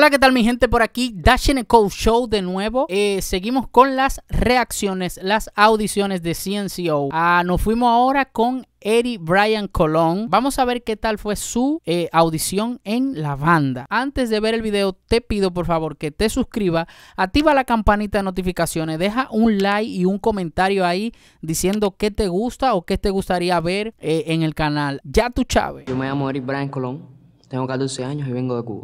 Hola, ¿qué tal mi gente? Por aquí Dash Nicole Show de nuevo. Seguimos con las reacciones, las audiciones de CNCO. Nos fuimos ahora con Eri Brian Colón. Vamos a ver qué tal fue su audición en la banda. Antes de ver el video, te pido por favor que te suscribas, activa la campanita de notificaciones, deja un like y un comentario ahí diciendo qué te gusta o qué te gustaría ver en el canal. Ya tú, Chávez. Yo me llamo Eri Brian Colón, tengo 14 años y vengo de Cuba.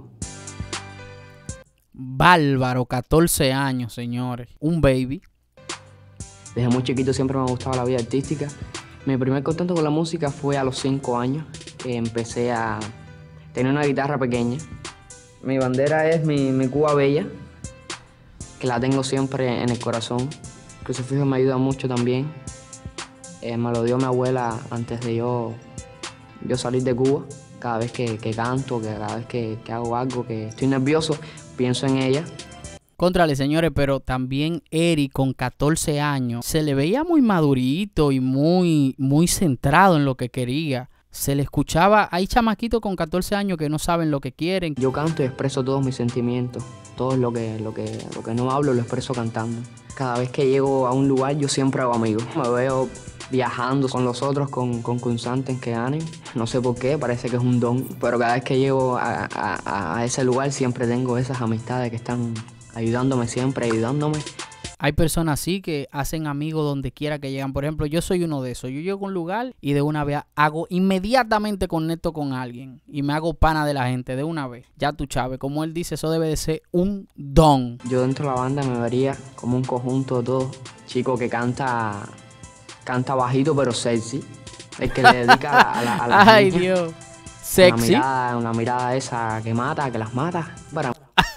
Bárbaro, 14 años, señores. Un baby. Desde muy chiquito siempre me ha gustado la vida artística. Mi primer contacto con la música fue a los 5 años, que empecé a tener una guitarra pequeña. Mi bandera es mi Cuba Bella, que la tengo siempre en el corazón. El crucifijo me ayuda mucho también. Me lo dio mi abuela antes de yo salir de Cuba. Cada vez que canto, cada vez que hago algo, que estoy nervioso, pienso en ella. Contrale, señores, pero también Eri con 14 años se le veía muy madurito y muy centrado en lo que quería. Se le escuchaba, hay chamaquitos con 14 años que no saben lo que quieren. Yo canto y expreso todos mis sentimientos. Todo lo que no hablo lo expreso cantando. Cada vez que llego a un lugar yo siempre hago amigos. Me veo viajando con los otros, con concursantes que ganen. No sé por qué, parece que es un don. Pero cada vez que llego a ese lugar siempre tengo esas amistades que están ayudándome siempre, ayudándome. Hay personas así que hacen amigos donde quiera que llegan. Por ejemplo, yo soy uno de esos. Yo llego a un lugar y de una vez inmediatamente conecto con alguien. Y me hago pana de la gente de una vez. Ya tú, Chávez, como él dice, eso debe de ser un don. Yo dentro de la banda me vería como un conjunto de todos. Chico que canta bajito pero sexy. El que le dedica a la Ay, niña. Dios. Sexy. Una mirada esa que mata, que las mata. Para...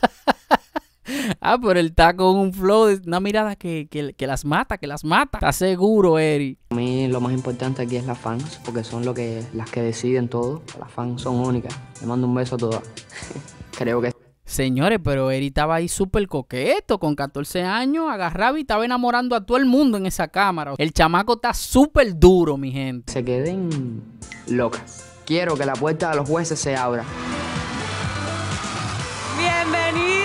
pero él está con un flow, una mirada que las mata, ¿Estás seguro, Eri? A mí lo más importante aquí es las fans, porque son las que deciden todo. Las fans son únicas. Le mando un beso a todas. Creo que... Señores, pero Eri estaba ahí súper coqueto, con 14 años, agarraba y estaba enamorando a todo el mundo en esa cámara. El chamaco está súper duro, mi gente. Se queden locas. Quiero que la puerta de los jueces se abra. ¡Bienvenido!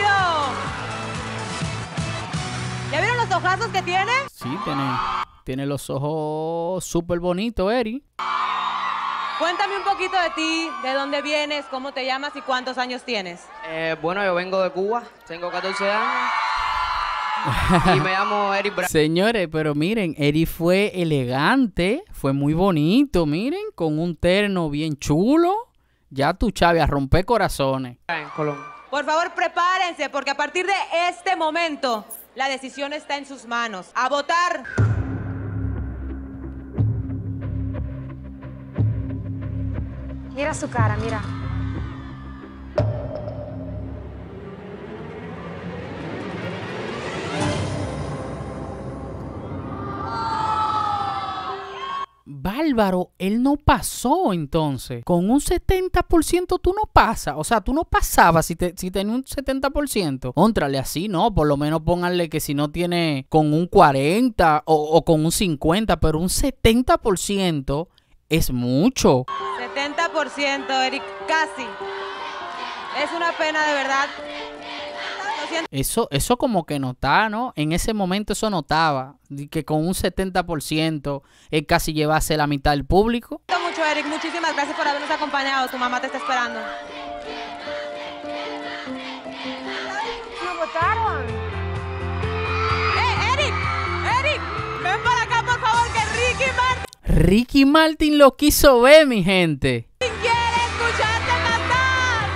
¿Ya vieron los ojazos que tiene? Sí, tiene los ojos súper bonitos, Eri. Cuéntame un poquito de ti, de dónde vienes, cómo te llamas y cuántos años tienes. Bueno, yo vengo de Cuba, tengo 14 años y me llamo Eri Brian. Señores, pero miren, Eri fue elegante, fue muy bonito, miren, con un terno bien chulo. Ya tú, Chávez, a romper corazones. Colón. Por favor, prepárense, porque a partir de este momento, la decisión está en sus manos. ¡A votar! Mira su cara, mira. Bárbaro, él no pasó entonces. Con un 70% tú no pasas. O sea, tú no pasabas si tenías un 70%. Contrale así, no. Por lo menos pónganle que si no tiene con un 40 o con un 50, pero un 70% es mucho. 70%, Eric, casi. Es una pena, de verdad. Eso como que notaba, ¿no? En ese momento eso notaba. Que con un 70% él casi llevase la mitad del público. Mucho, Eric. Muchísimas gracias por habernos acompañado. Tu mamá te está esperando. ¿No votaron? Eric! ¡Eric! Ven para acá, por favor, que Ricky Martin lo quiso ver, mi gente. quiere escucharte cantar.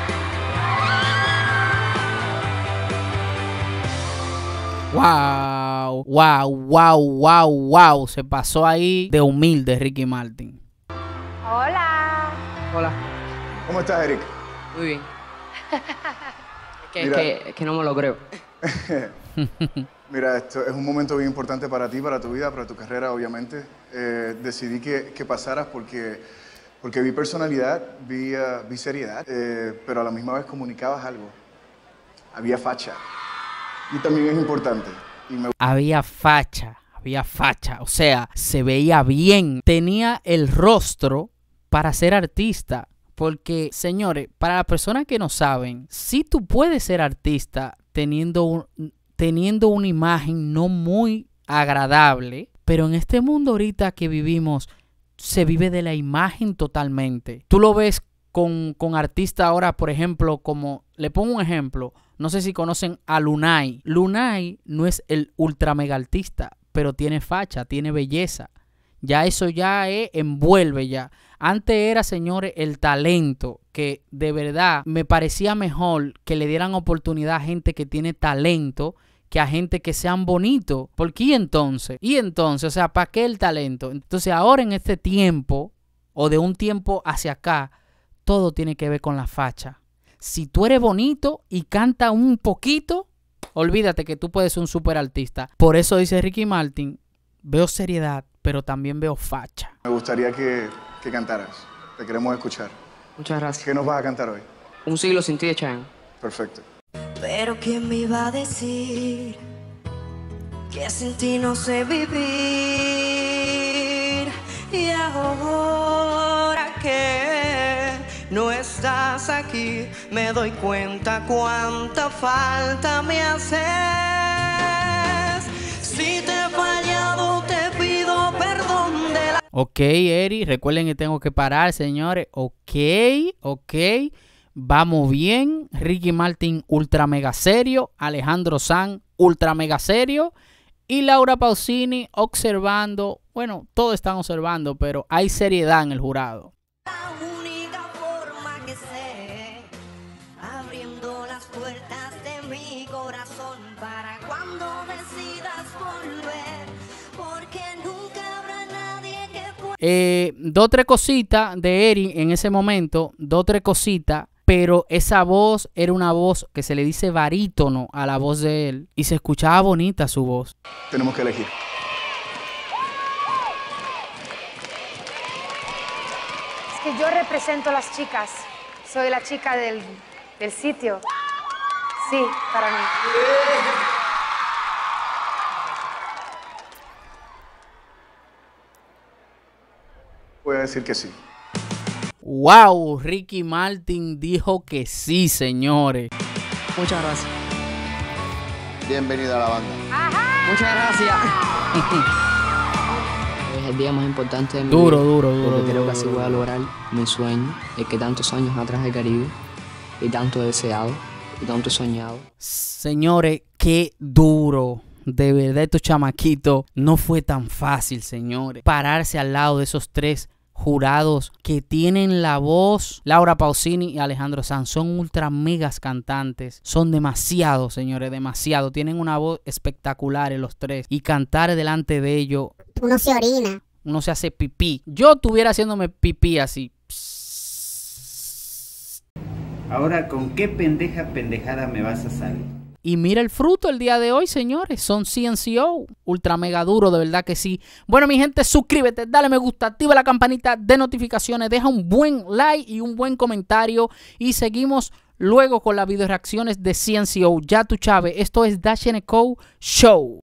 Wow, wow, wow, wow, wow. Se pasó ahí de humilde Ricky Martin. Hola. Hola. ¿Cómo estás, Eric? Muy bien. Mira. Es que no me lo creo. Mira, esto es un momento bien importante para ti, para tu vida, para tu carrera, obviamente. Decidí que pasaras porque vi personalidad, vi seriedad, pero a la misma vez comunicabas algo. Había facha. Y también es importante. Había facha. O sea, se veía bien. Tenía el rostro para ser artista. Porque, señores, para las personas que no saben, si tú puedes ser artista teniendo una imagen no muy agradable, pero en este mundo ahorita que vivimos, se vive de la imagen totalmente. Tú lo ves con artistas ahora, por ejemplo, como, le pongo un ejemplo, no sé si conocen a Lunay. Lunay no es el ultra mega artista, pero tiene facha, tiene belleza. Ya eso ya envuelve ya. Antes era, señores, el talento, que de verdad me parecía mejor que le dieran oportunidad a gente que tiene talento que a gente que sean bonitos. Porque ¿y entonces? O sea, ¿para qué el talento? Entonces ahora en este tiempo, o de un tiempo hacia acá, todo tiene que ver con la facha. Si tú eres bonito y canta un poquito, olvídate que tú puedes ser un super artista. Por eso dice Ricky Martin, veo seriedad, pero también veo facha. Me gustaría que cantaras. Te queremos escuchar. Muchas gracias. ¿Qué nos vas a cantar hoy? Un siglo sin ti de Chayanne. Perfecto. Pero ¿quién me iba a decir que sin ti no sé vivir? Y ahora que no estás aquí, me doy cuenta cuánta falta me haces. Si te he fallado, te pido perdón de la... Ok, Eri, recuerden que tengo que parar, señores. Ok. Vamos bien. Ricky Martin, ultra mega serio. Alejandro Sanz, ultra mega serio. Y Laura Pausini observando. Bueno, todos están observando, pero hay seriedad en el jurado. La única forma que sé, abriendo las puertas de mi corazón para cuando decidas volver, porque nunca habrá nadie que pueda... 2 o 3 cositas de Eri en ese momento. 2 o 3 cositas. Pero esa voz era una voz que se le dice barítono a la voz de él. Y se escuchaba bonita su voz. Tenemos que elegir. Es que yo represento a las chicas. Soy la chica del sitio. Sí, para mí. Voy a decir que sí. ¡Wow! Ricky Martin dijo que sí, señores. Muchas gracias. Bienvenido a la banda. Muchas gracias. Es el día más importante de mi Duro, vida. duro. Porque creo que así voy a lograr mi sueño, el que tantos años atrás he querido, y tanto he deseado, y tanto he soñado. Señores, qué duro. De verdad, estos chamaquitos no fue tan fácil, señores. Pararse al lado de esos 3 jurados que tienen la voz. Laura Pausini y Alejandro Sanz son ultra megas cantantes. Son demasiado, señores, demasiado. Tienen una voz espectacular los 3. Y cantar delante de ellos, uno se orina. uno se hace pipí. Yo estuviera haciéndome pipí así. Ahora, ¿con qué pendejada me vas a salir? Y mira el fruto el día de hoy, señores. Son CNCO. Ultra mega duro, de verdad que sí. Bueno, mi gente, suscríbete, dale me gusta, activa la campanita de notificaciones, deja un buen like y un buen comentario. Y seguimos luego con las video reacciones de CNCO. Ya tú, Chávez, esto es Dash & Co Show.